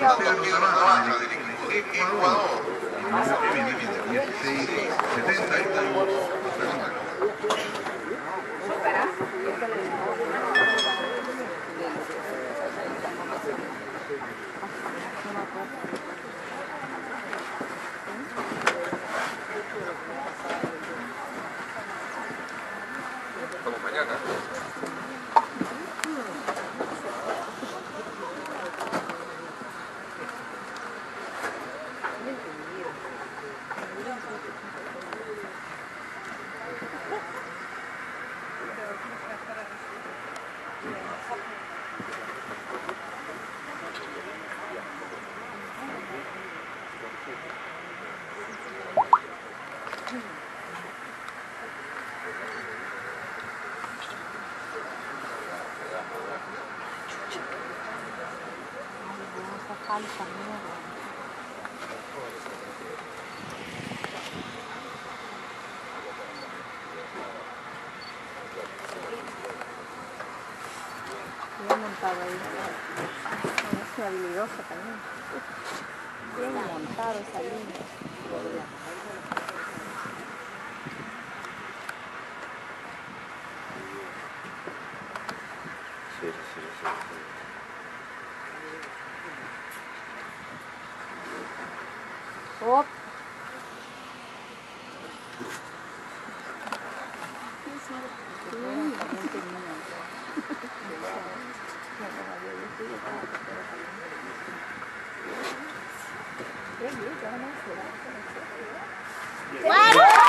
nuestra del Ecuador. Viene, 16, 70 y como mañana. Bien montado ahí. Es habilidosa también. Bien montado esa línea. Sí. ¡Oh! ¡Bueno!